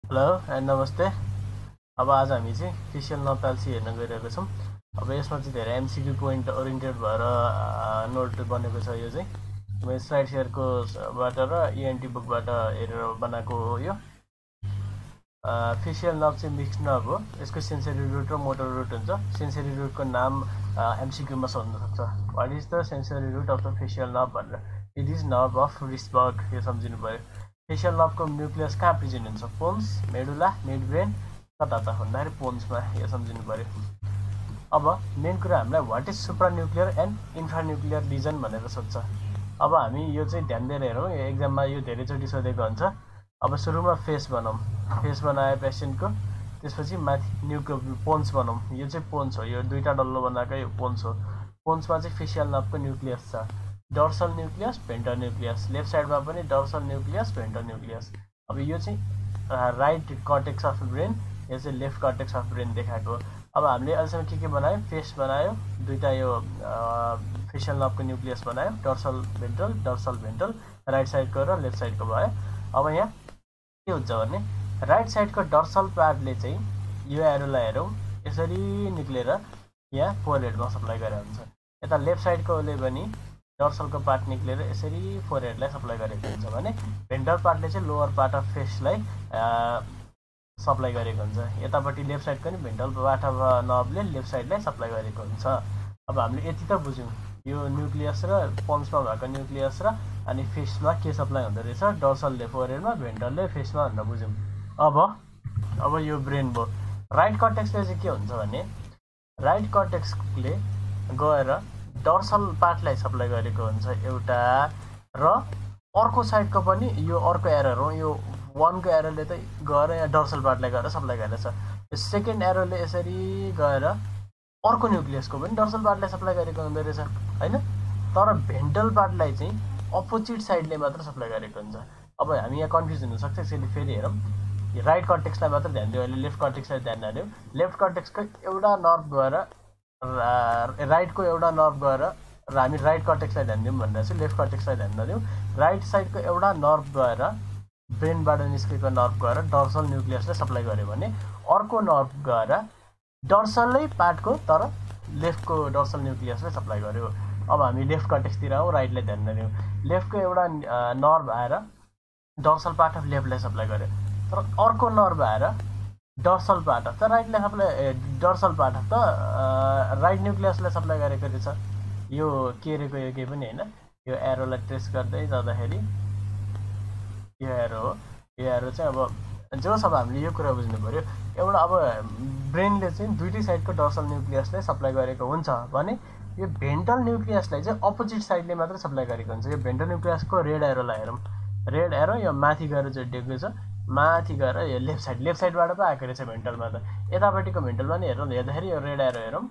Hello and नमस्ते। अब आज हामी चाहिँ फेसियल नर्भ प्याल्सी हेर्न गइरहेको छौँ। अब यसमा चाहिँ धेरै एमसिक्यू पोइन्ट ओरिएन्टेड भएर नोट बनेको छ। यो चाहिँ म स्लाइड सेयरको बाट र इएनटी बुकबाट हेरेर बनाएको हो। यो फेसियल नर्भ चाहिँ मिक्स्ड नर्भ हो। यसको सेन्सरी रुट र मोटर रुट हुन्छ। सेन्सरी रुटको नाम एमसिक्यूमा सोध्न सक्छ। What is the sensory root of the facial nerve भनेर। It is nerve of Wrisberg. यो सम्झिनु पर्यो। फेसियल नर्भको न्युक्लियस कहाँ प्रेजेन्ट हुन्छ? पोन्स, मेडुला, मिड ब्रेन, कता त भन्दाखेरि पोन्समा। यो सम्झिनु पर्यो। अब मेन कुरा हामीलाई what is supranuclear and infranuclear lesion भनेर सोध्छ। अब हामी यो चाहिँ ध्यान दिएर हेरौँ। यो एक्जाममा यो धेरैचोटि सोधेको हुन्छ। अब सुरुमा फेस बनाऊँ। फेस बनायो पेसेन्टको, त्यसपछि माथि पोन्स बनाऊँ। यो चाहिँ पोन्स हो। यो दुईवटा डल्लो बनाएको यो पोन्स हो। पोन्समा चाहिँ फेसियल नर्भको न्युक्लियस छ। Dorsal nucleus, ventral nucleus. Left साइडमा पनि डर्सल न्युक्लियस, भेन्ट्रल न्युक्लियस। अब यो चाहिँ राइट कर्टेक्स अफ ब्रेन, यो चाहिँ लेफ्ट कर्टेक्स अफ ब्रेन देखाएको। अब हामीले अहिलेसम्म के बनायो? फेस बनायो, दुईवटा यो फेसियल नर्भको न्युक्लियस बनायो, डर्सल भेन्ट्रल, राइट साइडको र लेफ्ट साइडको भयो। अब यहाँ के हुन्छ भने राइट साइडको डर्सल पार्टले चाहिँ यो एरोलाई हेरौँ, यसरी निक्लेर यहाँ फोरहेडमा सप्लाई गरेर हुन्छ। यता लेफ्ट साइडकोले पनि डर्सलको पार्ट निक्लेर यसरी फोरहेडलाई सप्लाई गरेको हुन्छ भने भेन्ट्रल पार्टले चाहिँ लोवर पार्ट अफ फेसलाई सप्लाई गरेको हुन्छ। यतापट्टि लेफ्ट साइडको नि भेन्ट्रल पार्ट अफ नर्भले लेफ्ट साइडलाई सप्लाई गरेको हुन्छ। अब हामीले यति त बुझ्यौँ, यो न्युक्लियस र पोन्समा भएको न्युक्लियस र अनि फेसमा के सप्लाई हुँदो रहेछ, डर्सलले फोरहेडमा, भेन्ट्रलले फेसमा भनेर बुझ्यौँ। अब यो ब्रेन भयो। राइट कर्टेक्सले चाहिँ के हुन्छ भने राइट कर्टेक्सले गएर डर्सल पार्टलाई सप्लाई गरेको हुन्छ एउटा, र अर्को साइडको पनि यो अर्को एरर हो। यो वानको एरोले त गएर यहाँ डर्सल पार्टलाई गएर सप्लाई गरेछ। यो सेकेन्ड एरोले यसरी गएर अर्को न्युक्लियसको पनि डर्सल पार्टलाई सप्लाई गरेको हुँदो रहेछ होइन। तर भेन्ट्रल पार्टलाई चाहिँ अपोजिट साइडले मात्र सप्लाई गरेको हुन्छ। अब हामी यहाँ कन्फ्युज हुनसक्छ। यसरी फेरि हेरौँ। राइट कर्टेक्सलाई मात्र ध्यान दियो, अहिले लेफ्ट कर्टेक्सलाई ध्यान नदियो। लेफ्ट कर्टेक्सको एउटा नर्भ गएर राइटको एउटा नर्भ गएर, र हामी राइट कर्टेक्सलाई ध्यान दिउँ भनेर चाहिँ लेफ्ट कर्टेक्सलाई ध्यान नदिउँ। राइट साइडको एउटा नर्भ गएर ब्रेनबाट निस्केको नर्भ गएर डर्सल न्युक्लियसलाई सप्लाई गर्यो भने अर्को नर्भ गएर डर्सलै पार्टको तर लेफ्टको डर्सल न्युक्लियसलाई सप्लाई गर्यो। अब हामी लेफ्ट कर्टेक्सतिर आउँ, राइटलाई ध्यान नदिउँ। लेफ्टको एउटा नर्भ आएर डर्सल पार्ट अफ लेफ्टलाई सप्लाई गर्यो, तर अर्को नर्भ आएर डर्सल पार्ट अफ त राइटलाई सप्लाई, डर्सल पार्ट अफ त राइट न्युक्लियसलाई सप्लाई गरेको रहेछ। यो के अरेको यो केही पनि होइन। यो एरोलाई ट्रेस गर्दै जाँदाखेरि यो एरो हो। यो एरो चाहिँ अब जो सब हामीले यो कुरा बुझ्नु पऱ्यो। एउटा अब ब्रेनले चाहिँ दुईटै साइडको डर्सल न्युक्लियसलाई सप्लाई गरेको हुन्छ भने यो भेन्ट्रल न्युक्लियसलाई चाहिँ अपोजिट साइडले मात्र सप्लाई गरेको हुन्छ। यो भेन्ट्रल न्युक्लियसको रेड एरोलाई हेरौँ। रेड एरो यो माथि गएर जोडिएको छ, माथि गएर यो लेफ्ट साइडबाट पो आएको रहेछ भेन्ट्रलमा त। यतापट्टिको भेन्ट्रलमा नि हेरौँ, हेर्दाखेरि यो रेड एरो हेरौँ,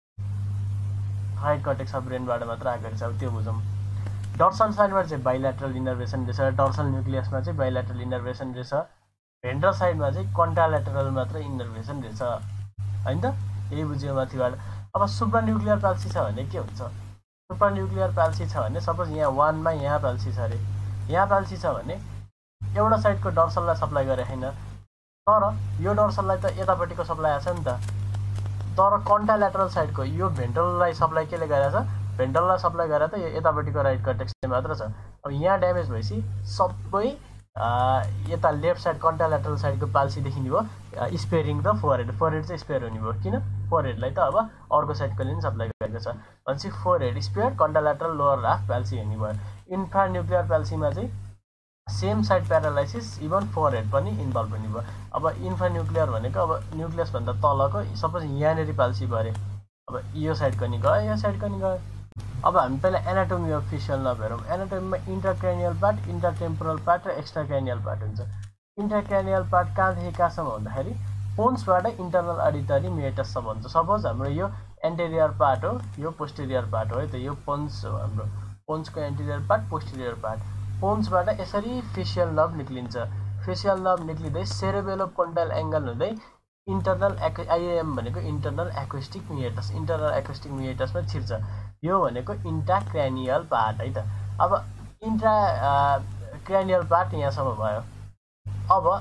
राइट कर्टेक्स अफ ब्रेनबाट मात्र आएको रहेछ। अब त्यो बुझौँ। डर्सल साइडमा चाहिँ बाइल्याटरल इनर्भेसन रहेछ, डर्सल न्युक्लियसमा चाहिँ बाइल्याटरल इनर्भेसन रहेछ। भेन्ट्रल साइडमा चाहिँ कन्ट्राल्याटरल मात्र इनर्भेसन रहेछ होइन त। यही बुझ्यो माथिबाट। अब सुप्रान्युक्लियर प्याल्सी छ भने के हुन्छ? सुप्रान्युक्लियर प्याल्सी छ भने सपोज यहाँ वानमा यहाँ प्याल्सी छ अरे, यहाँ प्याल्सी छ भने एउटा साइडको डर्सललाई सप्लाई गरे होइन, तर यो डर्सललाई त यतापट्टिको सप्लाई आएछ नि त। तर कन्ट्राल्याटरल साइडको यो भेन्ट्रललाई सप्लाई केले गरेछ? भेन्ट्रललाई सप्लाई गरेर त यो यतापट्टिको राइट कर्टेक्सले मात्र छ। अब यहाँ ड्यामेज भएपछि सबै यता लेफ्ट साइड कन्ट्राल्याटरल साइडको पाल्सी देखिने भयो, स्पेयरिङ द फोरहेड। फोरहेड चाहिँ स्पेयर हुने भयो। किन? फोरहेडलाई त अब अर्को साइडकोले पनि सप्लाई गरेको छ भनेपछि forehead spare, contralateral lower half palsy हुने भयो। इन्फ्रान्युक्लियर पाल्सीमा चाहिँ same side paralysis, even forehead पनि इन्भल्भ हुने भयो। अब इन्फ्रान्युक्लियर भनेको अब न्युक्लियसभन्दा तलको, सपोज यहाँनिर पाल्सी भयो अरे, अब यो साइडको नि गयो, यो साइडको नि गयो। अब हामी पहिला एनाटोमी अफ फेसियल नर्भ हेरौँ। एनाटोमीमा इन्टरक्रेनियल पार्ट, इन्टरटेम्पोरल पार्ट र एक्स्ट्राक्रेनियल पार्ट हुन्छ। इन्टरक्रेनियल पार्ट कहाँदेखि कहाँसम्म भन्दाखेरि पोन्सबाट इन्टरनल अडिटरी मेटससम्म हुन्छ। सपोज हाम्रो यो एन्टेरियर पार्ट हो, यो पोस्टेरियर पार्ट हो है त। यो पोन्स हो हाम्रो, पोन्सको एन्टेरियर पार्ट, पोस्टेरियर पार्ट। पोन्सबाट यसरी फेसियल नर्भ निक्लिन्छ। फेसियल नर्भ निक्लिँदै सेरेबेलो पोन्टाइल एङ्गल हुँदै इन्टरनल आइएम भनेको internal acoustic meatus, internal acoustic मिएटसमा छिर्छ। यो भनेको इन्ट्राक्रेनियल पार्ट है त। अब इन्ट्राक्रेनियल पार्ट यहाँसम्म भयो। अब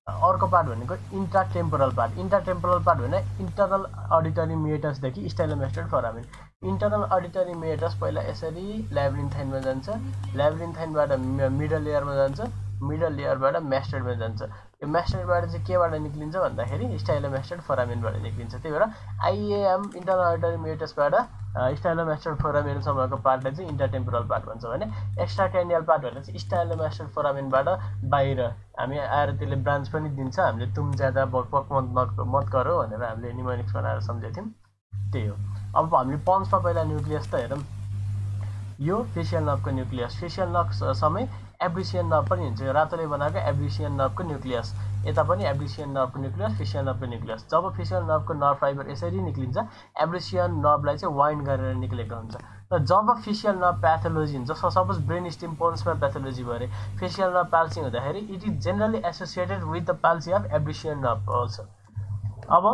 अर्को पार्ट भनेको इन्ट्राटेम्पोरल पार्ट। इन्ट्राटेम्पोरल पार्ट भने इन्टरनल अडिटरी मिएटसदेखि stylomastoid foramen. Internal auditory meatus पहिला यसरी ल्याब्रिन्थाइनमा जान्छ, ल्याब्रिन्थाइनबाट मिडल लेयरमा जान्छ, मिडल लेयरबाट म्यास्टेडमा जान्छ। यो म्यास्टेडबाट चाहिँ केबाट निक्लिन्छ भन्दाखेरि स्टाइलोमेस्टेड फोरामेनबाट निक्लिन्छ। त्यही भएर आइएएम इन्टरनल अडिटरी मिएटसबाट स्टाइलोमेस्टेड फोरामेनसम्मको पार्टलाई चाहिँ इन्ट्राटेम्पोरल पार्ट भन्छ भने एक्स्ट्राक्रैनियल पार्ट भनेर चाहिँ स्टाइलोमेस्टेड फोरामेनबाट बाहिर हामी आएर त्यसले ब्रान्च पनि दिन्छ। हामीले तुम ज्यादा बकबक मत गरो भनेर हामीले निमोनिक्स बनाएर सम्झेको थियौँ, त्यही हो। अब हामीले पन्समा पहिला न्युक्लियस त हेरौँ। यो फेसियल नर्भको न्युक्लियस, फेसियल नर्भ सँगै एब्रिसियन नर्भ पनि हुन्छ। रातोले बनाएको एब्रिसियन नर्भको न्युक्लियस, यता पनि एब्रिसियन नर्भको न्युक्लियस, फेसियल नर्भको न्युक्लियस। जब फेसियल नर्भको नर्भ फाइबर यसरी निक्लिन्छ, एब्रिसियन नर्भलाई चाहिँ वाइन्ड गरेर निक्लेको हुन्छ। र जब फेसियल नर्भ प्याथोलोजी हुन्छ, सपोज ब्रेन स्टिम पल्समा प्याथोलोजी भए फेसियल नर्भ पाल्सी हुँदाखेरि it is generally associated with the palsy of abducens nerve also. अब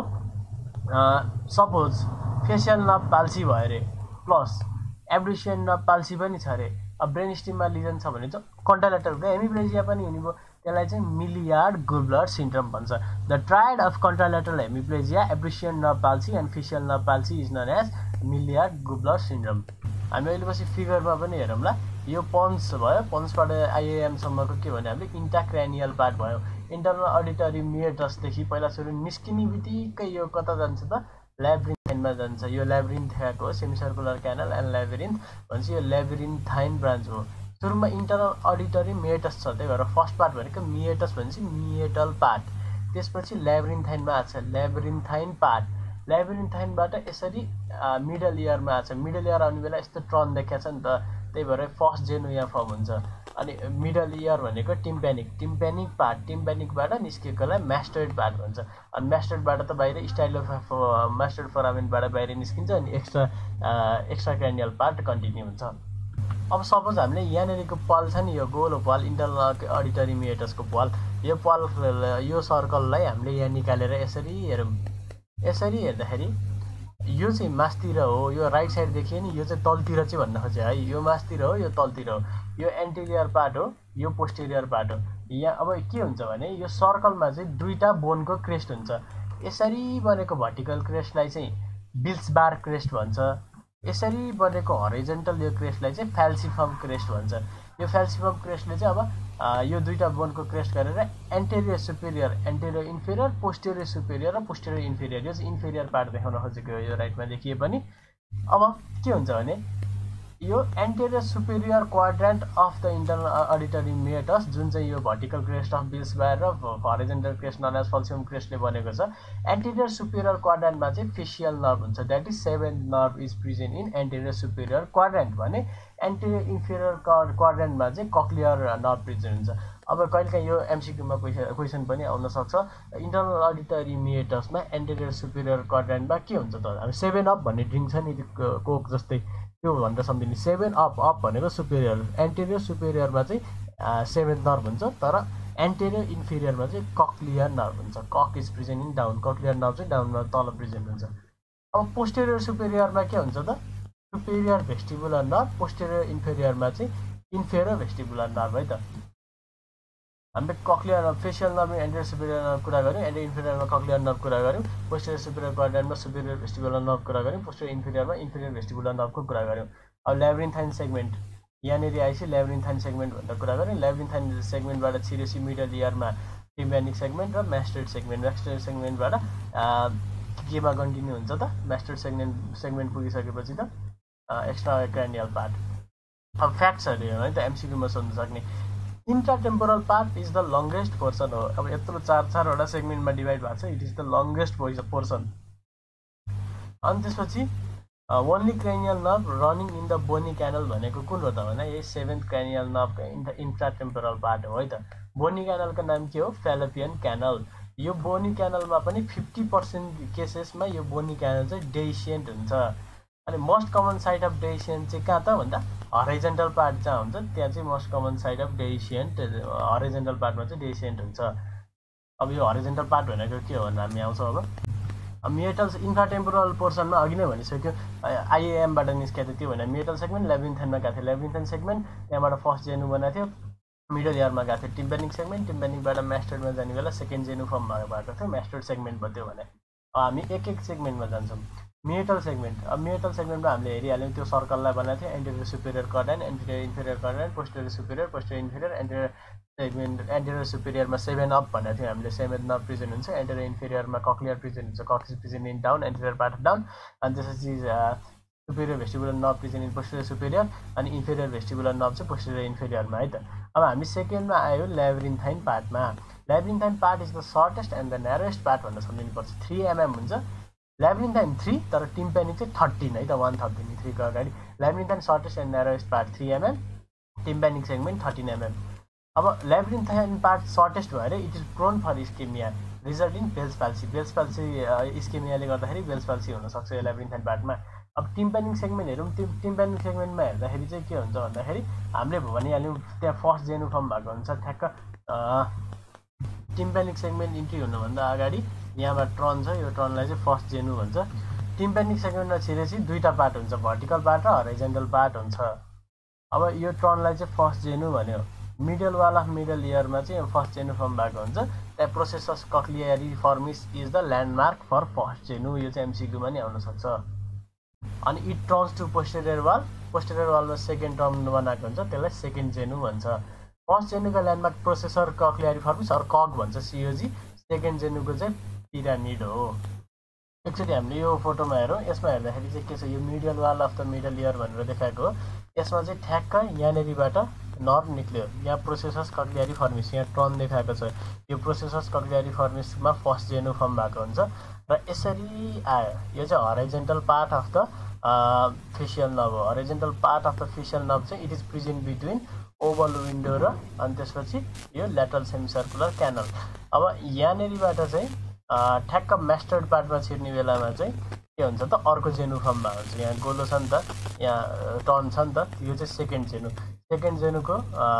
सपोज फेसियल नर्भ पाल्सी भयो अरे प्लस एब्रिसियन नर्भ पाल्सी पनि छ अरे, अब ब्रेन स्टिममा लिजन छ भने चाहिँ कन्ट्राल्याटरल हेमिप्लेजिया पनि हुने भयो, त्यसलाई चाहिँ मिलियार्ड गुब्लर सिन्ड्रोम भन्छ। The triad of contralateral hemiplegia, abducens nerve palsy and facial nerve palsy is known as Millard Gubler syndrome. हामी अहिले पछि फिगरमा पनि हेरौँला। यो पन्स भयो, पन्सबाट आइएएमसम्मको के भने हामीले इन्ट्राक्रैनियल पार्ट भयो। इन्टरनल अडिटरी मिएटसदेखि पहिला सुरु निस्किने बित्तिकै यो कता जान्छ त ल्याब्रिन्थाइनमा जान्छ। यो ल्याब्रिन्थाको हो, semicircular canal and labyrinth भन्छ। यो ल्याब्रिन्थाइन ब्रान्च हो। सुरुमा इन्टरनल अडिटरी मिएटस छ, त्यही भएर फर्स्ट पार्ट भनेको मिएटस भन्छ, मिएटल पार्ट। त्यसपछि ल्याब्रिन्थाइनमा आछ ल्याब्रिन्थाइन पार्ट। ल्याब्रिन्थाइनबाट यसरी मिडल इयरमा आछ। मिडल इयर आउने बेला यस्तो टर्न देखाएको छ नि त, त्यही भएर फर्स्ट जेनु यहाँ फर्म हुन्छ। अनि मिडल इयर भनेको टिम्प्यानिक, टिम्प्यानिक पार्ट। टिम्प्यानिकबाट निस्केकोलाई म्यास्टर्ड पार्ट भन्छ। अनि म्यास्टर्डबाट त बाहिर म्यास्टर्ड फोरामेनबाट बाहिर निस्किन्छ। अनि एक्स्ट्राक्रैनियल पार्ट कन्टिन्यू हुन्छ। अब सपोज हामीले यहाँनिरको पाल छ नि, यो गोलो पाल इन्टरनल अडिटरी मिएटसको पाल, यो पाल यो सर्कललाई हामीले यहाँ निकालेर यसरी हेरौँ। यसरी हेर्दाखेरि यो चाहिँ मासतिर हो, यो राइट साइड देखियो नि, यो चाहिँ तलतिर चाहिँ भन्न खोज्यो है। यो मासतिर हो, यो तलतिर हो। यो एन्टेरियर पार्ट हो, यो पोस्टेरियर पार्ट हो। यहाँ अब के हुन्छ भने यो सर्कलमा चाहिँ दुईटा बोनको क्रेस्ट हुन्छ। यसरी बनेको भर्टिकल क्रेस्टलाई चाहिँ बिल्सबार क्रेस्ट भन्छ। यसरी बनेको हरिजन्टल यो क्रेस्टलाई चाहिँ फ्याल्सिफर्म क्रेस्ट भन्छ। यो फ्याल्सिफर्म क्रेस्टले चाहिँ अब यो दुईटा बोनको क्रेस्ट गरेर anterior superior, anterior inferior, posterior superior र पोस्टेरियर इन्फेरियर, यो चाहिँ इन्फेरियर पार्ट देखाउन खोजेको हो यो राइटमा देखिए पनि। अब के हुन्छ भने यो anterior superior quadrant of the internal auditory meatus, जुन चाहिँ यो भर्टिकल क्रेस्ट अफ बिल्सबार र horizontal crest known as falciform क्रेस्टले बनेको छ। एन्टेरियर सुपेरियर क्वाड्रेन्टमा चाहिँ फेसियल नर्भ हुन्छ, that is seventh nerve is present in anterior superior quadrant भने एन्टेरियर इन्फेरियर क्वाड्रेन्टमा चाहिँ कक्लियर नर्भ प्रेजेन्ट हुन्छ। अब कहिलेकाहीँ यो एमसिक्यूमा क्वेसन पनि आउन सक्छ। इन्टरनल अडिटरी मिएटसमा एन्टेरियर सुपेरियर क्वाड्रेन्टमा के हुन्छ त, हामी 7 अप भन्ने ड्रिङ्क छ नि कोक जस्तै, त्यो भनेर सम्झिने। 7 अप, अप भनेको सुपेरियर, एन्टेरियर सुपेरियरमा चाहिँ 7th नर्भ हुन्छ, तर एन्टेरियर इन्फेरियरमा चाहिँ कक्लियर नर्भ हुन्छ। Coke is present in down, cochlear nerve चाहिँ डाउनमा तल प्रेजेन्ट हुन्छ। अब पोस्टेरियर सुपेरियरमा के हुन्छ त, सुपेरियर भेस्टिबुलर नर्भ, पोस्टेरियर इन्फेरियरमा चाहिँ इन्फेरियर भेस्टिबुलर नर्भ है त। हामीले cochlear nerve, facial nerve anterior superior nerve कुरा गऱ्यौँ, एन्टेरियर इन्फेरियरमा कक्लियर नर्भ कुरा गऱ्यौँ, पोस्टेरियर सुपेरियर क्वाड्रेन्टमा सुपेरियर भेस्टिबुलर नर्भ कुरा गऱ्यौँ, पोस्टेरियर इन्फेरियरमा इन्फेरियर भेस्टिबुलर नर्भको कुरा गऱ्यौँ। अब ल्याब्रिन्थाइन सेगमेन्ट यहाँनिर आएपछि ल्याब्रिन्थाइन सेगमेन्ट भनेर कुरा गऱ्यौँ। ल्याब्रिन्थाइन सेगमेन्टबाट छिरेपछि मिडल इयरमा टिम्प्यानिक सेगमेन्ट र म्यास्टर्ड सेगमेन्ट। म्यास्टर्ड सेगमेन्टबाट केमा कन्टिन्यू हुन्छ त, म्यास्टर्ड सेगमेन्ट पुगिसकेपछि त एक्स्ट्राक्रैनियल पार्ट। अब फ्याक्ट्सहरू है त एमसिक्यूमा सोध्न सक्ने। Intratemporal part is the longest portion हो। अब यत्रो चारवटा सेगमेन्टमा डिभाइड भएको छ, it is the longest portion. अनि त्यसपछि only cranial nerve running in the bony canal भनेको कुन हो त भने यही 7th क्रेनियल नर्भको इन्ट्राटेम्पोरल पार्ट हो है त। बोनी क्यानलको नाम के हो, फेलोपियन क्यानल। यो बोनी क्यानलमा पनि 50% केसेसमा यो बोनी क्यानल चाहिँ डेसिएन्ट हुन्छ। अनि most common site of dehiscent चाहिँ कहाँ त भन्दा हरिजन्टल पार्ट जहाँ हुन्छ त्यहाँ चाहिँ most common site of dehiscent, horizontal पार्टमा चाहिँ डेसिएन्ट हुन्छ। अब यो हरिजन्टल पार्ट भनेको के हो भन्दा हामी आउँछौँ। अब मिएटल्स इन्फ्राटेम्पोरल पोर्सनमा अघि नै भनिसक्यो, आइएएमबाट निस्केको थियो। त्यो भने मिएटल सेगमेन्ट ल्याब्रिन्थाइनमा गएको थियो, ल्याब्रिन्थाइन सेगमेन्ट त्यहाँबाट फर्स्ट जेनु बनाएको थियो, मिडल इयरमा गएको थियो टिम्पेनिक सेगमेन्ट, टिम्पेनिकबाट म्यास्टर्डमा जाने बेला सेकेन्ड जेनु फर्ममा भएको थियो, म्यास्टर्ड सेगमेन्ट भयो भने। हामी एक एक सेगमेन्टमा जान्छौँ। मिडल सेगमेन्ट, अब मिडल सेगमेन्टमा हामीले हेरिहाल्यौँ त्यो सर्कललाई बनाएको थियो एन्टेरियर सुपेरियर कर्डाइन, एन्टेरियर इन्फेरियर कर्डाइन, posterior superior, posterior inferior, anterior segment anterior सुपेरियरमा 7 अप भनेको थियो हामीले, 7 अप प्रेजेन्ट हुन्छ, एन्टेरियर इन्फेरियरमा कक्लियर प्रेजेन्ट हुन्छ, cochlear present in down, anterior part down, अनि त्यसपछि superior vestibular nerve present in posterior superior, अनि इन्फेरियर भेस्टिबुलर नर्भ चाहिँ पोस्टेरियर इन्फेरियरमा है त। अब हामी सेकेन्डमा आयो ल्याब्रिन्थाइन पार्टमा। Labyrinthine part is the shortest and the narrowest part भनेर सम्झिनुपर्छ। 3 mm हुन्छ, ल्याब्रिन्थाइन 3 तर टिम्पेनिक चाहिँ 13 है त, 113 3 को अगाडि। Labyrinthine shortest and narrowest part 3 mm, tympanic segment 13 mm। अब ल्याब्रिन्थाइन पार्ट सर्टेस्ट भएर it is prone for ischemia result in Bell's palsy. Bell's palsy इस्केमियाले गर्दाखेरि बेल्स पाल्सी हुनसक्छ यो ल्याब्रिन्थाइन पार्टमा। अब टिम्पेनिक सेगमेन्ट हेरौँ, टिम्पेनिक सेगमेन्टमा हेर्दाखेरि चाहिँ के हुन्छ भन्दाखेरि हामीले भनिहाल्यौँ त्यहाँ फर्स्ट जेनु फर्म भएको हुन्छ। ठ्याक्क टिम्पेनिक सेगमेन्ट इन्ट्री हुनुभन्दा अगाडि यहाँबाट ट्रन छ, यो ट्रनलाई चाहिँ फर्स्ट जेनु भन्छ। टिम्पेनिक सेगमेन्टमा छिरेपछि दुईवटा पार्ट हुन्छ, भर्टिकल पार्ट र हराइजेन्टल पार्ट हुन्छ। अब यो ट्रनलाई चाहिँ फर्स्ट जेनु भन्यो। मिडल वाल अफ मिडल इयरमा चाहिँ फर्स्ट जेनु फर्म भएको हुन्छ। त्यहाँ processus cochleariformis is the landmark for first genu, यो चाहिँ एमसिक्यूमा नि आउनसक्छ। अनि it turns to posterior wall, posterior वालमा सेकेन्ड टर्म बनाएको हुन्छ, त्यसलाई सेकेन्ड जेनु भन्छ। फर्स्ट जेनुको landmark processor cochleariformis or cog भन्छ सिओजी, सेकेन्ड जेनुको चाहिँ पिरामिड हो। एकचोटि हामीले यो फोटोमा हेरौँ, यसमा हेर्दाखेरि चाहिँ के छ, यो middle wall of the middle ear भनेर देखाएको हो। यसमा चाहिँ ठ्याक्क यहाँनिरबाट नर्भ निक्ल्यो, यहाँ प्रोसेसस कक्लियरिफर्मिस, यहाँ टर्न देखाएको छ, यो प्रोसेसस कक्लियरिफर्मिसमा फर्स्ट जेनु फर्म भएको हुन्छ र यसरी आयो। यो चाहिँ horizontal part of the facial nerve हो। Horizontal part of the facial nerve चाहिँ it is present between oval window र अनि त्यसपछि यो ल्याटरल सेमी सर्कुलर क्यानल। अब यहाँनिरबाट चाहिँ ठ्याक्क म्यास्टर्ड पार्टमा छिर्ने बेलामा चाहिँ के हुन्छ त, अर्को जेनु फर्ममा हुन्छ। यहाँ गोलो छ नि त, यहाँ टर्न छ नि त, यो चाहिँ सेकेन्ड जेनु। सेकेन्ड जेनुको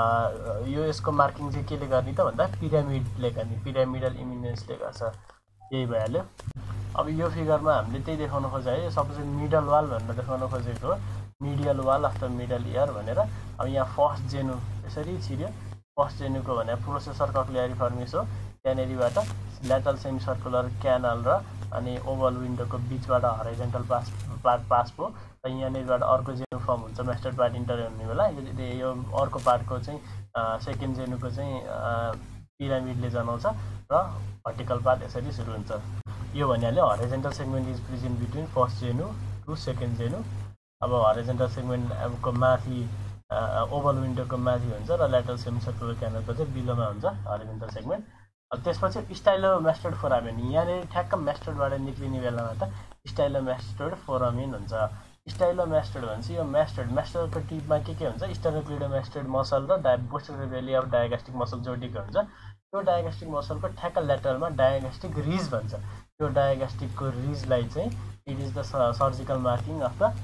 यो यसको मार्किङ चाहिँ केले गर्ने त भन्दा पिरामिडले गर्ने, पिरामिडल इमिनेन्सले गर्छ, यही भइहाल्यो। अब यो फिगरमा हामीले त्यही देखाउन खोजेको, सपोज मिडल वाल भनेर देखाउन खोजेको हो, medial wall of the middle ear भनेर। अब यहाँ फर्स्ट जेनु यसरी छिर्यो, फर्स्ट जेनुको भने प्रोसेसर कक्लियरिफर्मिस हो, त्यहाँनिरबाट ल्याटरल सेमी सर्कुलर क्यानल र अनि ओभल विन्डोको बिचबाट हराइजेन्टल पार्ट पास भयो र यहाँनिरबाट अर्को जेनु फर्म हुन्छ म्यास्टर्ड पार्ट इन्टर हुने बेला। यो अर्को पार्टको चाहिँ सेकेन्ड जेनुको चाहिँ पिरामिडले जनाउँछ र भर्टिकल पार्ट यसरी सुरु हुन्छ। यो भनिहाल्यो horizontal segment is present between first genu to second genu. अब हराइजेन्टल सेगमेन्टको माथि ओभल विन्डोको माथि हुन्छ र ल्याटरल सेमी सर्कुलर क्यानलको चाहिँ बिलोमा हुन्छ हराइजेन्टल सेगमेन्ट। त्यसपछि स्टाइलोमास्टोइड फोरामेन, यहाँनिर ठ्याक्क म्यास्टोइडबाट निक्लिने बेलामा त स्टाइलोमास्टोइड फोरामेन हुन्छ। स्टाइलोमास्टोइड भन्छ यो म्यास्टोइडको टिपमा के हुन्छ, स्टेनोक्लिडोमास्टोइड मसल र posterior belly of digastric muscle जोडिएको हुन्छ। यो डायगास्ट्रिक मसलको ठ्याक्क ल्याटरलमा डायगास्ट्रिक रिज भन्छ। यो डायगास्ट्रिकको रिजलाई चाहिँ it is the surgical marking of the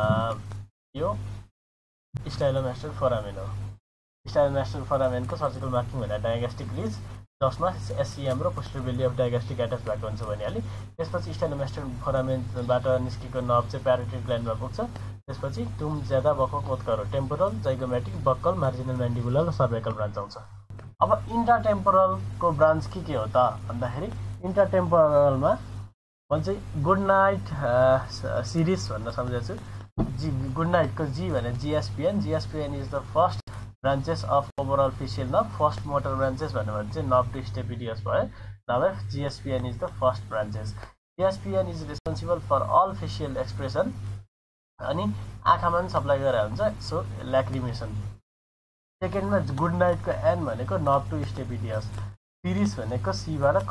यो स्टाइलोमास्टोइड फोरामेन हो। स्टाइलोमास्टोइड फोरामेनको सर्जिकल मार्किङ भनेर डायगास्ट्रिक रिज, जसमा एससिएम र posterior belly of digastric attach भएको हुन्छ भनिहालेँ। त्यसपछि स्टाइलोमास्टोइड फोरामेनबाट निस्केको नर्भ चाहिँ प्यारोटिड ग्ल्यान्डमा पुग्छ। त्यसपछि तुम ज्यादा बखो कोत करो, temporal, zygomatic, buccal, marginal mandibular र सर्भाइकल ब्रान्च आउँछ। अब इन्ट्राटेम्पोरलको ब्रान्च के हो त भन्दाखेरि इन्ट्राटेम्पोरलमा भन्छ गुड नाइट सिरिज भनेर सम्झेको छु। गुड नाइटको जी भने GSPN, GSPN is the first branches of overall facial nerve, first motor branches भनेर चाहिँ nerve to stapedius भयो। नभए GSPN is the first branches. GSPN is responsible for all facial expression अनि आँखामा पनि सप्लाई गरेर हुन्छ, सो ल्याक्रिमेसन। सेकेन्डमा गुड नाइटको एन भनेको nerve to stapedius, सिरिस भनेको सीबाट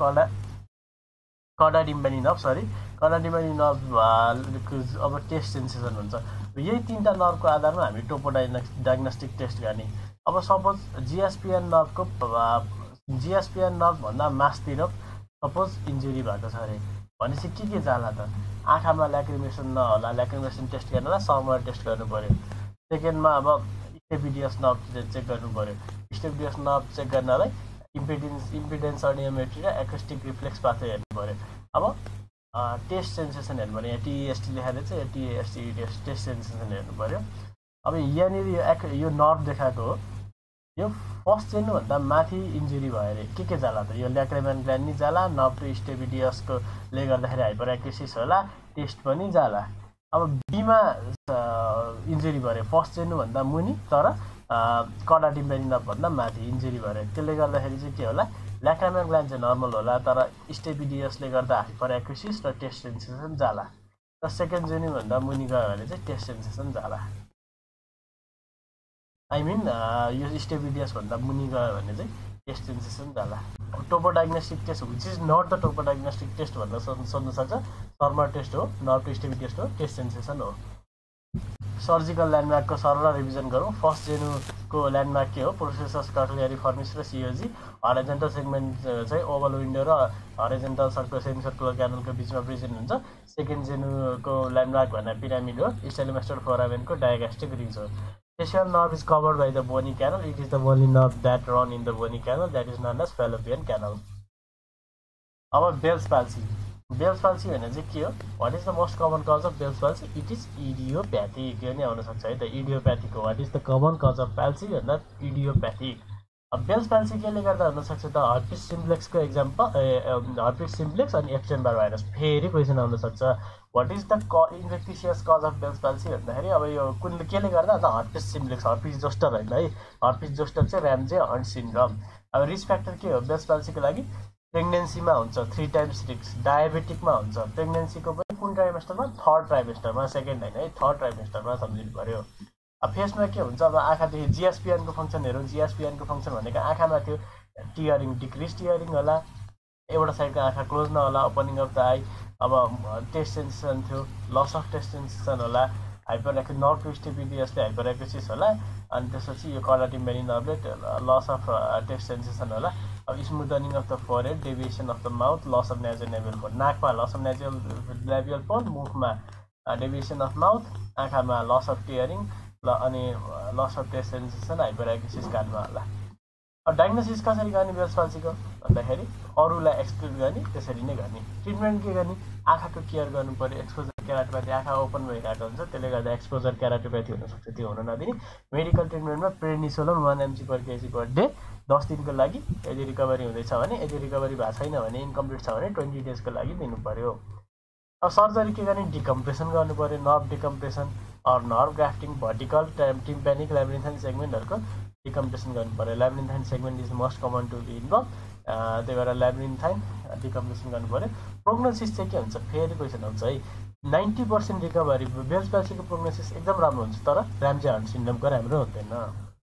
कडा डिम्बानी नर्भ, कडा डिम्बानी नर्भ अब टेस्ट सेन्सेसन हुन्छ। यही तीनटा नर्भको आधारमा हामी टोपो डायग्नोस्टिक टेस्ट गर्ने। अब सपोज जिएसपिएन नर्भ भन्दा मासतिर सपोज इन्जुरी भएको छ अरे भनेपछि के जाला त, आँखामा ल्याक्रिमेसन नहोला, ल्याक्रिमेसन टेस्ट गर्नलाई समर टेस्ट गर्नु पर्यो। सेकेन्डमा अब स्टेपिडियस नर्भ चेक गर्नु पर्यो। स्टेपिडियस नर्भ चेक गर्नलाई इम्पिडेन्स अडियोमेट्री र एक्युस्टिक रिफ्लेक्स पाथवे हेर्नु पर्यो। अब टेस्ट सेन्सेसन हेर्नु पर्यो, यहाँ टिएसटी लेखाएर चाहिँ टिएसटी टेस्ट सेन्सेसन हेर्नु पर्यो। अब यहाँनिर यो नर्भ देखाएको हो, यो फर्स्ट जेनु भन्दा माथि इन्जुरी भयो अरे के जाला त यो ल्याक्रिमल ग्ल्यान्ड नि जाला नर्भ टु स्टेबिडियसको ले गर्दाखेरि हाइपर एक्युसिस होला टेस्ट पनि जाला अब बीमा इन्जुरी भयो फर्स्ट जेनु भन्दा मुनि तर कडा टिम्पेनी नर्भ भन्दा माथि इन्जुरी भयो त्यसले गर्दाखेरि चाहिँ के होला ल्याक्रिमल ग्ल्यान्ड चाहिँ नर्मल होला तर स्टेबिडियसले गर्दा हाइपर एक्युसिस र टेस्ट सेन्सेसन जाला र सेकेन्ड जेनु भन्दा मुनि गयो भने चाहिँ टेस्ट सेन्सेसन जाला आई मिन यो स्टेबिडियस भन्दा मुनि गयो भने चाहिँ टेस्ट सेन्सेसन जाला topodiagnostic test which is not the topodiagnostic test भनेर सोध्न सक्छ सर्मर टेस्ट हो नर्भ टु स्टेबिडियस हो टेस्ट सेन्सेसन हो सर्जिकल ल्यान्डमार्कको सरल रिभिजन गरौँ फर्स्ट जेनुको ल्यान्डमार्क के हो प्रोसेसस कटलियरी फर्मिस र सिओजी हरिजन्टल सेगमेन्ट चाहिँ ओभल विन्डो र हरिजन्टल सेमी सर्कुलर क्यानलको बिचमा प्रेजेन्ट हुन्छ सेकेन्ड जेनुको ल्यान्डमार्क भन्दा पिरामिड हो स्टेलोमेस्टर फोरामेनको डायग्यास्ट्रिक रिज हो facial nerve is covered by the bony canal. It is the only nerve that run in the bony canal that is known as fallopian canal. Our Bell's palsy. Bell's palsy भनेको के हो? What is the most common cause of Bell's palsy? It is idiopathic. यो नै आउन सक्छ है त idiopathic हो. What is the common cause of palsy? भन्दा idiopathic. अब Bell's palsy केले गर्दा हुन सक्छ त herpes simplex को एक्जाम्पल herpes simplex अनि Epstein-Barr virus. फेरि क्वेशन आउन सक्छ. What is the infectious cause of Bell's palsy भन्दाखेरि अब यो कुनले केले गर्दा त herpes simplex herpes zoster हैन है herpes zoster चाहिँ Ramsay Hunt syndrome. अब रिस्क फ्याक्टर के हो Bell's palsy को लागि प्रेग्नेन्सीमा हुन्छ 3 टाइम्स रिस्क डायबेटिकमा हुन्छ प्रेग्नेन्सीको पनि कुन ट्राइमेस्टरमा थर्ड ट्राइमेस्टरमा सेकेन्ड हैन है थर्ड ट्राइमेस्टरमा सम्झिनु पर्यो अब फेसमा के हुन्छ अब आँखादेखि जिएसपिएन को फंक्सन हेरौँ जिएसपिएन को फंक्सन भनेको आँखामा थियो टियरिङ डिक्रिज टियरिङ होला एउटा साइडको आँखा क्लोज नहोला ओपनिङ अफ द आई अब टेस्ट सेन्सेसन थियो लस अफ टेस्ट सेन्सेसन होला हाइपर एक्युसिस नर्भ टु स्टेबिडियसले हाइपर एक्युसिस होला अनि त्यसपछि यो कला टिम्पेनी नर्भले लस अफ टेस्ट सेन्सेसन होला अब स्मुथनिङ of the forehead deviation of the mouth loss of nasal नेभियल phone नाकमा लस अफ नेजल नेभियल फोन मुखमा डेभिएसन अफ माउथ आँखामा लस अफ टियरिङ अनि loss of test sensation hyper एक्युसिस कानमा होला अब डायग्नोसिस कसरी गर्ने बेल्स पाल्सीको भन्दाखेरि अरूलाई एक्सक्लुड गर्ने त्यसरी नै गर्ने ट्रिटमेन्ट के गर्ने आँखाको केयर गर्नु पर्यो एक्सपोजर केराटोप्याथी आँखा ओपन भइरहेको हुन्छ त्यसले गर्दा एक्सपोजर केराटोप्याथी हुनसक्छ त्यो हुन नदिने मेडिकल ट्रिटमेन्टमा prednisolone 1 mg per kg per day 10 दिनको लागि यदि रिकभरी हुँदैछ भने यदि रिकभरी भएको छैन भने इन्कम्प्लिट छ भने 20 डेजको लागि दिनु पर्यो अब सर्जरी के गर्ने डिकम्प्रेसन गर्नु पर्यो nerve decompression or nerve grafting vertical tympanic labyrinthine सेगमेन्टहरुको डिकम्प्रेसन गर्नु पर्यो labyrinthine segment is most common to be involve त्यही भएर ल्याब्रिन्थाइन डिकम्प्रेसन गर्नु पर्यो प्रोग्नोसिस चाहिँ के हुन्छ फेरि क्वेसन आउँछ है 90% रिकभरी बेल्स पाल्सीको प्रोग्नोसिस एकदम राम्रो हुन्छ तर र्याम्जे हन्ट सिन्ड्रोमको राम्रो हुँदैन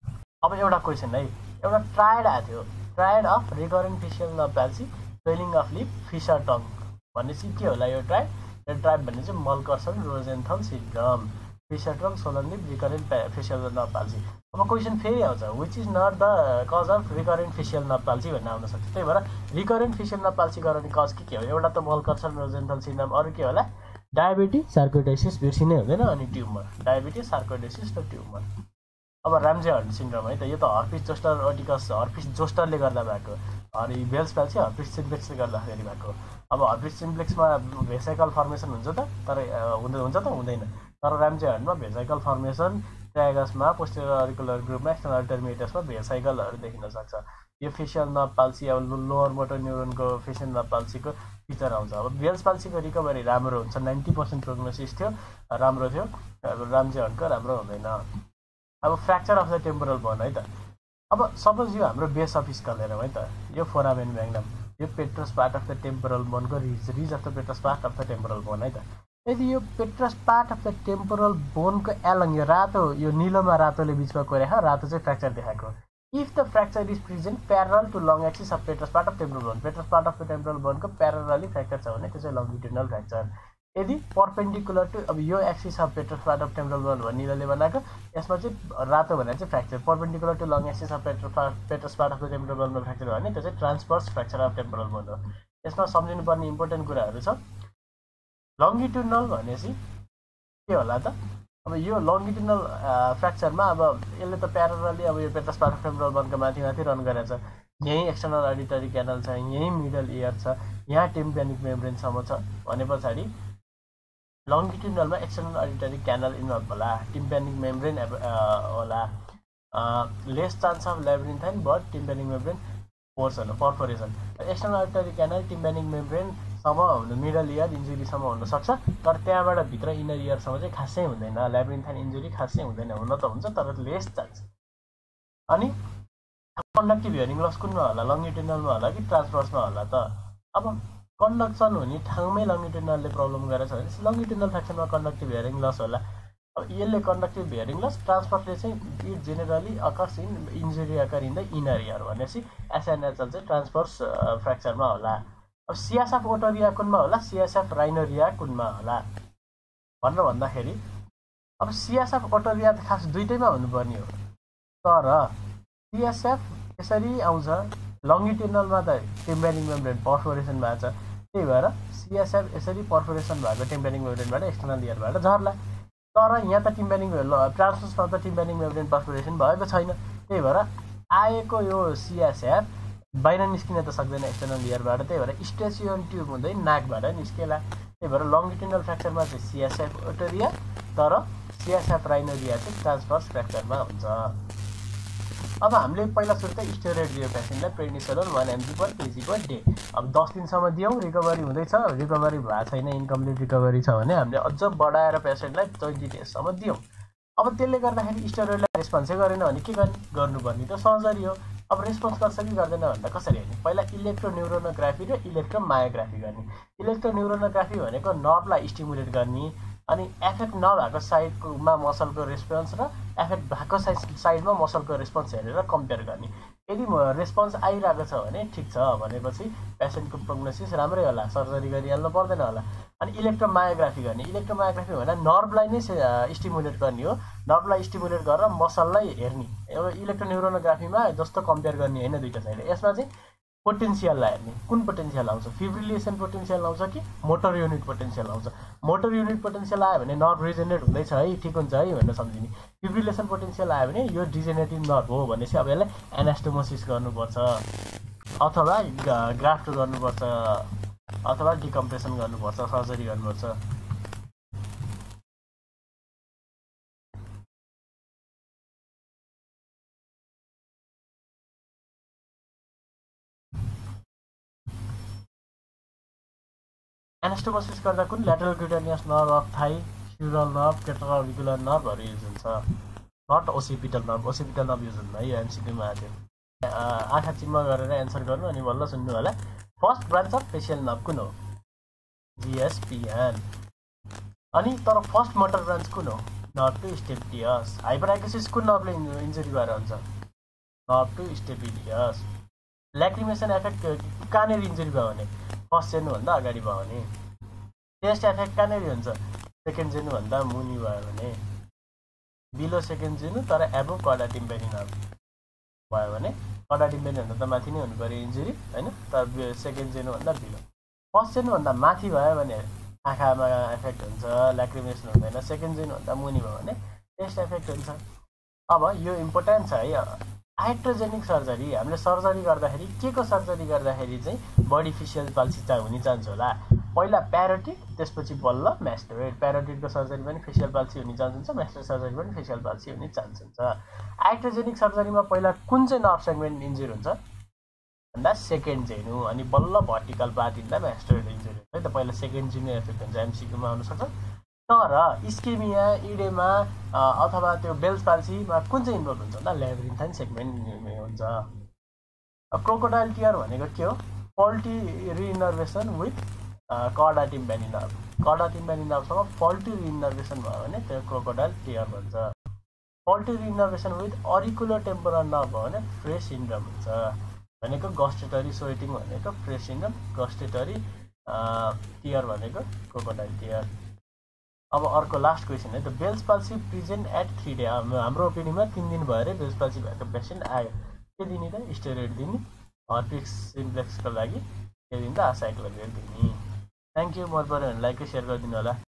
अब एउटा क्वेसन है एउटा ट्रायड आएको थियो triad of recurrent facial nerve palsy swelling of lip fissure tongue भनेपछि के होला यो ट्रायड भन्ने चाहिँ Melkersson Rosenthal syndrome fissure tongue swollen lip recurrent facial nerve palsy अब क्वेसन फेरि आउँछ which is not the cause of recurrent facial nerve palsy भन्ने आउन सक्छ त्यही भएर रिकरेन्ट फेसियल नर्भ पाल्सी गराउने कज के हो एउटा त मल्कर्सन रोजेन्थल सिन्ड्रोम अरू के होला डायबिटिस सार्कोइडोसिस बिर्सिनै हुँदैन अनि ट्युमर डायबिटिस सार्कोइडोसिस र ट्युमर अब र्याम्जे हन्ट सिन्ड्रोम है त यो त हर्पिस जोस्टर ओटिकस हर्पिस जोस्टरले गर्दा भएको अनि बेल्स पाल्सी हर्पिस सिम्प्लेक्सले गर्दाखेरि भएको अब हर्पिस सिम्प्लेक्समा भेसाइकल फर्मेसन हुन्छ त तर हुन्छ त हुँदैन तर र्याम्जे हन्टमा भेसाइकल फर्मेसन ट्रायगसमा पोस्टेरियर अरिकुलर ग्रुपमा एक्सटर्नल टर्मिनेटसमा भेसाइकलहरू देखिन सक्छ यो फेसियल नर्भ पाल्सी अब लोअर मोटर न्युरोनको फेसियल नर्भ पाल्सीको फिचर आउँछ अब बेल्स पाल्सीको रिकभरी राम्रो हुन्छ 90% प्रोग्नोसिस थियो राम्रो थियो अब र्याम्जे हन्टको राम्रो हुँदैन अब fracture of the temporal bone है त अब सपोज यो हाम्रो बेस अफ स्कल हेरौँ है त यो फोरामेन म्याग्नम यो petrous part of the temporal बोनको ridge of the petrous part of the temporal bone है त यदि यो petrous part of the temporal बोनको एलङ यो रातो यो निलोमा रातोले बिचमा कोरेको रातो चाहिँ फ्र्याक्चर देखाएको if the fracture is present parallel to long axis of petrous part of temporal bone petrous part of the temporal बोनको प्यारलली फ्र्याक्चर छ भने त्यो चाहिँ लङ्गिट्युडनल फ्र्याक्चर यदि परपेन्डिकुलर टु अब यो axis of petrous part of temporal bone भन्ने निलोले बनाएको यसमा चाहिँ रातो भनेर चाहिँ fracture perpendicular to long axis of petrous part of the temporal बोनमा फ्र्याक्चर भने त्यो चाहिँ transverse fracture of temporal bone हो यसमा सम्झिनु पर्ने इम्पोर्टेन्ट कुराहरू छ लङ्गिट्युडनल भनेपछि के होला त अब यो लङ्गिट्युडनल फ्र्याक्चरमा अब यसले त प्यारलली अब यो पेट्रस पार्ट अफ टेम्पोरल बोनको माथि रन गरेको छ यही एक्सटर्नल अडिटरी क्यानल छ यही मिडल इयर छ यहाँ टिम्पेनिक मेम्ब्रेनसम्म छ भने पछाडि लङ्गिट्युडनलमा एक्सटर्नल अडिटरी क्यानल इन्भल्भ होला टिम्पेनिक मेम्ब्रेन होला less chance of labyrinthine but tympanic membrane portion perforation external artery canal tympanic मेम्ब्रेनसम्म हुनु मिडल इयर इन्जुरीसम्म हुनसक्छ तर त्यहाँबाट भित्र इनर इयरसम्म चाहिँ खासै हुँदैन ल्याब्रिन्थाइन इन्जुरी खासै हुँदैन हुन त हुन्छ तर लेस चान्स अनि कन्डक्टिभ हियरिङ लस कुनमा होला लङ्गिट्युडनलमा होला कि ट्रान्सभर्समा होला त अब कन्डक्सन हुने ठाउँमै लङ्गिट्युडनलले प्रब्लम गरेछ भने लङ्गिट्युडनल फ्र्याक्चरमा कन्डक्टिभ हियरिङ लस होला अब यसले कन्डक्टिभ हियरिङ लस ट्रान्सफरले चाहिँ it generally occurs in injury occur in the inner ear भनेपछि एसएनएचएल चाहिँ ट्रान्सफर्स फ्र्याक्चरमा होला अब सिएसएफ ओटोरिया कुनमा होला सिएसएफ राइनोरिया कुनमा होला भनेर भन्दाखेरि अब सिएसएफ ओटोरिया त खास दुइटैमा हुनुपर्ने हो तर सिएसएफ यसरी आउँछ लङ्गिट्युडनलमा त टिम्पेनिक मेम्ब्रेन पर्फोरेसन भएको छ त्यही भएर सिएसएफ यसरी पर्फोरेसन भएको टिम्पेनिक मेम्ब्रेनबाट एक्सटर्नल इयरबाट झर्ला तर यहाँ त टिम्पेनिक ट्रान्सफर्समा त टिम्पेनिक मेम्ब्रेन पर्फोरेसन भएको छैन त्यही भएर आएको यो सिएसएफ बाहिर निस्किन त सक्दैन एक्सटर्नल इयरबाट त्यही भएर स्टेसियोन ट्युब हुँदै नाकबाट निस्केला त्यही भएर लङ्गिट्युडनल फ्र्याक्चरमा चाहिँ सिएसएफ ओटोरिया तर सिएसएफ राइनोरिया चाहिँ ट्रान्सफर्स फ्र्याक्चरमा हुन्छ अब हामीले पहिला सुरु त स्टेरोइड दियो पेसेन्टलाई prednisolone 1 mg per kg per day अब 10 दिनसम्म दियौँ रिकभरी हुँदैछ रिकभरी भएको छैन इन्कम्प्लिट रिकभरी छ भने हामीले अझ बढाएर पेसेन्टलाई 20 डेजसम्म दियौँ अब त्यसले गर्दाखेरि स्टेरोइडलाई रेस्पोन्सै गरेन भने के गर्नुपर्ने त सर्जरी हो अब रेस्पोन्स गर्छ कि गर्दैन भन्दा कसरी हेर्ने पहिला इलेक्ट्रोन्युरोनोग्राफी र इलेक्ट्रोमायोग्राफी गर्ने इलेक्ट्रोन्युरोनोग्राफी भनेको नर्भलाई स्टिमुलेट गर्ने अनि एफेक्ट नभएको साइडमा मसलको रेस्पोन्स र एफेक्ट भएको साइडमा मसलको रेस्पोन्स हेरेर कम्पेयर गर्ने यदि रेस्पोन्स आइरहेको छ भने ठिक छ भनेपछि पेसेन्टको प्रोग्नोसिस राम्रै होला सर्जरी गरिहाल्नु पर्दैन होला अनि इलेक्ट्रोमायोग्राफी गर्ने इलेक्ट्रोमायोग्राफी भन्दा नर्भलाई नै स्टिमुलेट गर्ने हो नर्भलाई स्टिमुलेट गरेर मसललाई हेर्ने एउटा इलेक्ट्रोन्युरोनोग्राफीमा जस्तो कम्पेयर गर्ने होइन दुईटा साइड यसमा चाहिँ पोटेन्सियललाई हेर्ने कुन पोटेन्सियल आउँछ फिब्रिलेसन पोटेन्सियल आउँछ कि मोटर युनिट पोटेन्सियल आउँछ मोटर युनिट पोटेन्सियल आयो भने नर्भ रिजेनेरेट हुँदैछ है ठिक हुन्छ है भनेर सम्झिने फिब्रिलेसन पोटेन्सियल आयो भने यो डिजेनेरेटिभ नर्भ हो भनेपछि अब यसलाई एनास्टोमोसिस गर्नुपर्छ अथवा ग्राफ्ट गर्नुपर्छ अथवा डिकम्प्रेसन गर्नुपर्छ सर्जरी गर्नुपर्छ एनास्टोमोसिस गर्दा कुन lateral cutaneous nerve of thigh sural nerve केट्राओर्बिकुलर नर्भहरू युज हुन्छ नट ओसिपिटल नर्भ युज हुँदैन यो एमसिक्यूमा आएको आँखा चिम्मा गरेर एन्सर गर्नु अनि बल्ल सुन्नु होला first branch of facial nerve कुन हो जिएसपिएन अनि तर फर्स्ट मोटर ब्रान्च कुन हो नर्भ टु स्टेपिडियस हाइपरएक्सिस कुन नर्भले इन्जुरी भएर हुन्छ nerve to stapedius lacrimation effect कहाँनिर इन्जुरी भयो भने फर्स्ट जेन्नुभन्दा अगाडि भयो भने टेस्ट एफेक्ट कहाँनिर हुन्छ सेकेन्ड जेन्नुभन्दा मुनि भयो भने बिलो सेकेन्ड जेनु तर एबो कडा टिम्पेनी नर्भ भयो भने कडा टिम्पेनी भन्दा त माथि नै हुनु पऱ्यो इन्जुरी होइन तर सेकेन्ड जेनुभन्दा बिलो फर्स्ट जेन्नुभन्दा माथि भयो भने आँखामा एफेक्ट हुन्छ ल्याक्रिमेसन हुँदैन सेकेन्ड जेन्नुभन्दा मुनि भयो भने टेस्ट एफेक्ट हुन्छ अब यो इम्पोर्टेन्ट छ है हाइड्रोजेनिक सर्जरी हामीले सर्जरी गर्दाखेरि के को सर्जरी गर्दाखेरि चाहिँ बडी फेसियल पाल्सी हुने चान्स होला पहिला प्यारोटिड त्यसपछि बल्ल म्यास्टोइड प्यारोटिडको सर्जरी पनि फेसियल पाल्सी हुने चान्स हुन्छ म्यास्टोइड सर्जरी पनि फेसियल पाल्सी हुने चान्स हुन्छ हाइड्रोजेनिक सर्जरीमा पहिला कुन चाहिँ नर्भ सेगमेन्ट इन्जुरी हुन्छ भन्दा सेकेन्ड जेनु अनि बल्ल भर्टिकल पार्ट इन्दा म्यास्टोइड इन्जुरी हुन्छ है त पहिला सेकेन्ड जेनु एफेक्ट हुन्छ एमसिक्यूमा आउनसक्छ तर इस्केमिया इडेमा अथवा त्यो बेल्स पाल्सीमा कुन चाहिँ इन्भल्भ हुन्छ भन्दा ल्याब्रिन्थाइन सेगमेन्ट हुन्छ क्रोकोडाइल टियर भनेको के हो फल्टी रिइनर्भेसन विथ कडा टिम्पेनी नर्भसँग फल्टी रिइनर्भेसन भयो भने त्यो क्रोकोडाइल टियर भन्छ faulty reinnervation with auricular temporal nerve भयो भने फ्रेस सिन्ड्रोम हुन्छ भनेको गस्टेटरी स्वेटिङ भनेको फ्रेस सिन्ड्रोम गस्टेटरी टियर भनेको क्रोकोडाइल टियर अब अर्को लास्ट क्वेसन है त Bell's palsy present at 3 day हाम्रो ओपिनियनमा 3 दिन भएरै बेल्स पाल्सी भएको पेसेन्ट आयो के दिने त स्टेरोइड दिने हर्पिक्स सिम्प्लेक्सको लागि के दिन्छ आसाइक्लोभिर दिने थ्याङ्क यू मन पऱ्यो भने लाइक र सेयर गरिदिनु होला